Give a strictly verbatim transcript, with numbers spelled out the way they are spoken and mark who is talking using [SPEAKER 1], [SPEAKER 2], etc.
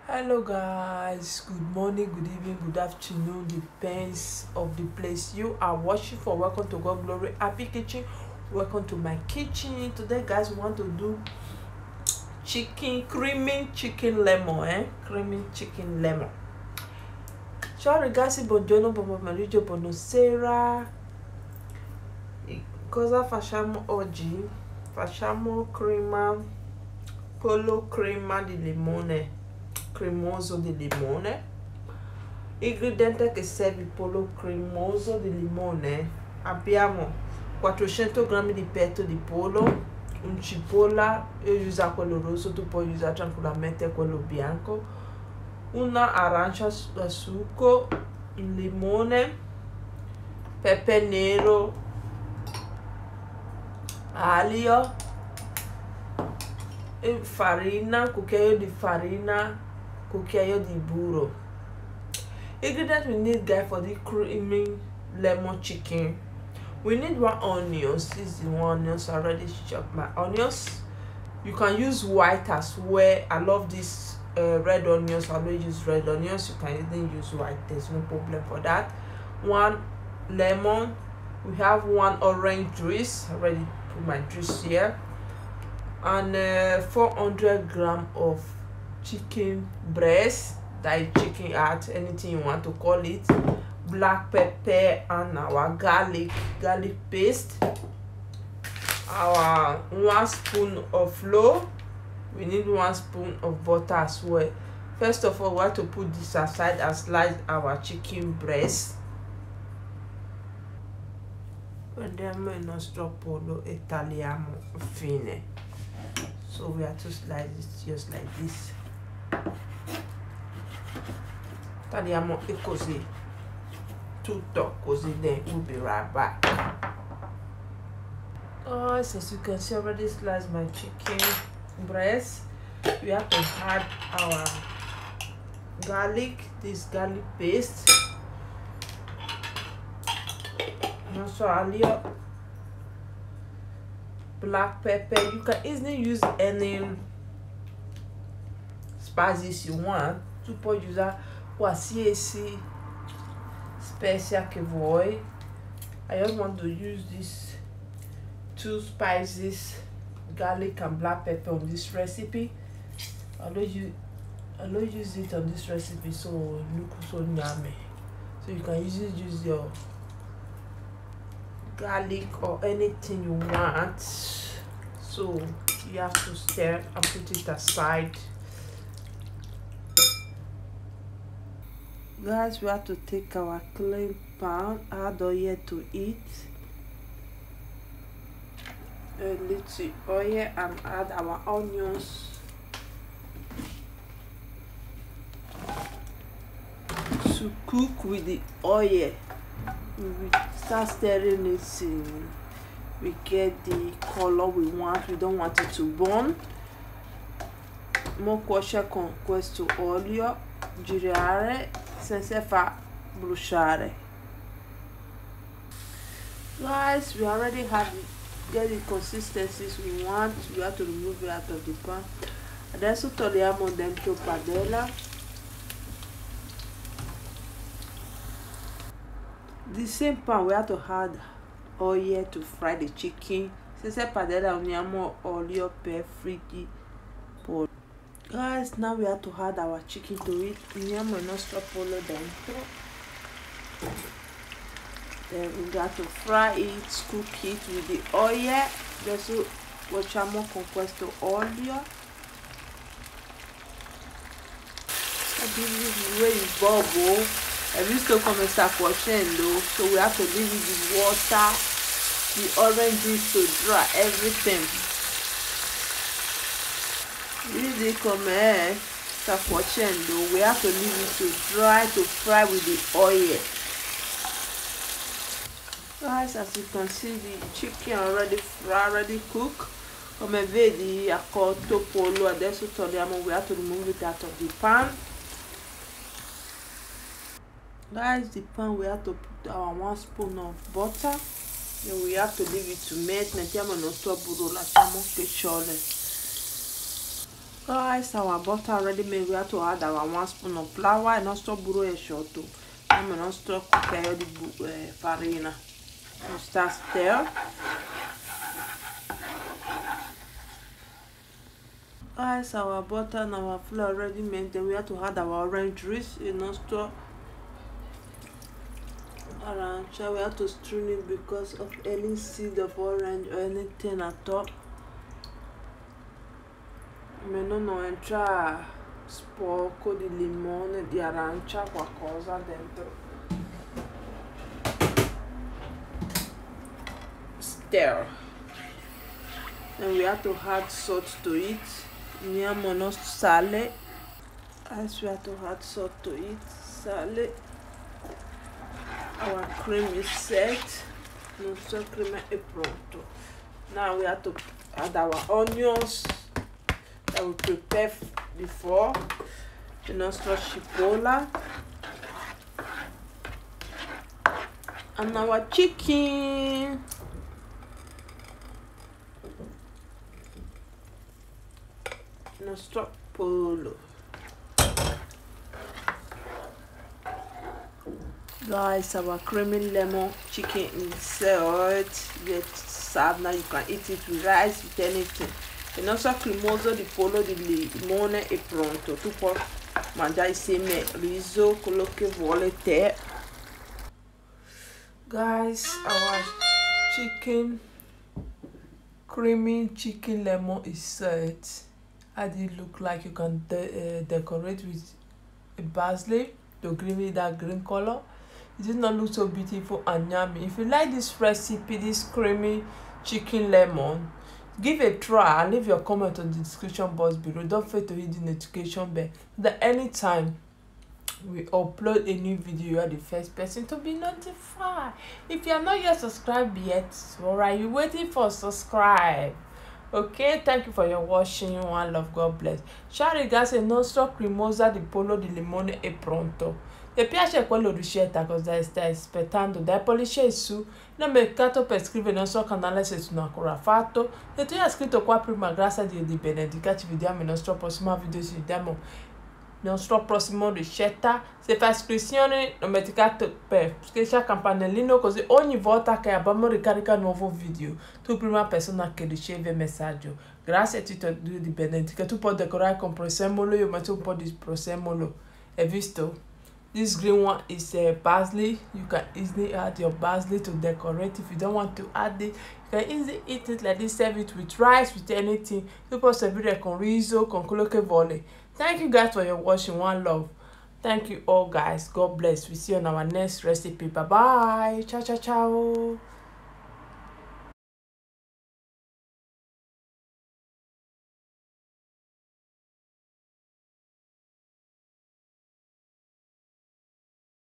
[SPEAKER 1] Hello guys, good morning, good evening, good afternoon, depends of the place you are watching for. Welcome to God Glory Happy Kitchen. Welcome to my kitchen. Today guys, we want to do chicken creaming chicken lemon eh creaming chicken lemon. Ciao ragazzi, buongiorno, buon pomeriggio, buonasera. Cosa facciamo oggi? Facciamo crema pollo crema di limone cremoso di limone. Ingredienti che serve il pollo cremoso di limone: abbiamo quattrocento grammi di petto di pollo, un cipolla, io uso quello rosso, tu puoi usare tranquillamente quello bianco, una arancia a succo, il limone, pepe nero, aglio e farina, cucchiaio di farina, cucchiaio di burro. Ingredients we need guys for the creamy lemon chicken: we need one onion. This is the one onions already chopped. My onions, you can use white as well. I love this uh, red onions. I always use red onions. You can even use white, there's no problem for that. One lemon, we have one orange juice. I already put my juice here, and uh, four hundred grams of chicken breast, that is chicken heart, anything you want to call it, black pepper, and our garlic garlic paste, our one spoon of flour. We need one spoon of butter as well. First of all, we have to put this aside and slice our chicken breast. Prendiamo il nostro pollo e tagliamo fine. So we have to slice it just like this. Tagliamo e così, tutto così. Then we'll be right back. Guys, as you can see, I already sliced my chicken breast. We have to add our garlic, this garlic paste, also aglio, black pepper. You can easily use any spices you want. Tu pode usar qualsiasi specia que vuoi. I just want to use these two spices, garlic and black pepper, on this recipe. I don't use I don't use it on this recipe, so it looks so yummy. So you can easily use your garlic or anything you want. So you have to stir and put it aside. Guys, we have to take our clean pan, add oil to it, a little oil, and add our onions. To cook with the oil, we will start stirring it till we get the color we want. We don't want it to burn. Mo cuoce con questo olio, girare senza far bruciare. Guys, we already have it, get the consistencies we want. We have to remove it out of the pan. Adesso togliamo dentro padella. The same pan we have to add oil to fry the chicken. Senza padella uniamo olio per friggere pollo. Guys, now we have to add our chicken to it. Uniamo il nostro pollo dentro. Then we got to fry it, cook it with the oil. Adesso facciamo con questo olio. Where is bubble? Hai visto come sta cuocendo? So we have to leave it with water, the orange juice to dry everything. Vedi come sta cuocendo? We have to leave it to dry to fry with the oil. Guys, as you can see, the chicken already fry, already cooked. Come vedi, ha cotto pollo. Adesso togliamo, we have to remove it out of the pan. Guys, the pan, we have to put our one spoon of butter. Then we have to leave it to melt. Mettiamo il nostro burro, lasciamo che scioglie. Guys, our butter already made. We have to add our one spoon of flour and also burro a short. I'm not stop cooking the uh, farina. We start stir. Guys, our butter and our flour already made. Then we have to add our orange juice. You know, store around. We have to strain it because of any seed of orange or anything at all. Me non ho entra sporco di limone, di arancia, qualcosa dentro. Stir. And we have to add salt to it. Andiamo nostro sale. As we have to add salt to it. Sale. Our cream is set. Nostro cream è pronto. Now we have to add our onions that we prepared before. The nostro cipolla. And our chicken. Nostro pollo. Guys, our creamy lemon chicken is served. Get served now. You can eat it with rice, with anything. Il nostro cremoso di pollo di limone è pronto. Tu puoi mangiare insieme riso, quello che vuole te. Guys, our chicken, creamy chicken lemon is set. How do it look like? You can de uh, decorate with a basil to give it that green color. It does not look so beautiful and yummy. If you like this recipe, this creamy chicken lemon, give a try and leave your comment on the description box below. Don't forget to hit the notification bell so that anytime we upload a new video, you are the first person to be notified. If you are not yet subscribed yet, alright, you're waiting for subscribe. Okay, thank you for your watching. One love, God bless. Ciao ragazzi, il nostro cremosa di pollo di limone è pronto. Se piace quello ricetta, cosa stai aspettando? Dai pollice su, non mercato per iscriverti al nostro canale se non ancora fatto. Se tu hai iscritto qua prima, grazie a Dio di benedica. Ci vediamo nel nostro prossimo video, ci vediamo nel nostro prossimo ricetta. Se fai iscrizione, non mercato per iscriverti al campanellino, così ogni volta che abbiamo ricaricato un nuovo video, tu prima persona che riceve il messaggio. Grazie a Dio di benedica. Tu puoi decorare con prezzemolo, io metto un po' di prezzemolo. Hai visto? This green one is uh, basil. You can easily add your basil to decorate. If you don't want to add it, you can easily eat it like this. Serve it with rice, with anything. You can serve it con riso, con quello che vuole. Thank you guys for your watching. One love. Thank you all guys. God bless. We see you on our next recipe. Bye bye. Ciao ciao ciao.